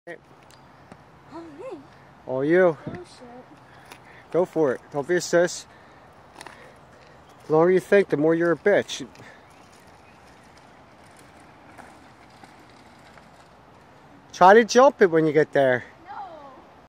Oh, me? All you. Oh, shit. Go for it. Don't be a sis. The longer you think, the more you're a bitch. Try to jump it when you get there.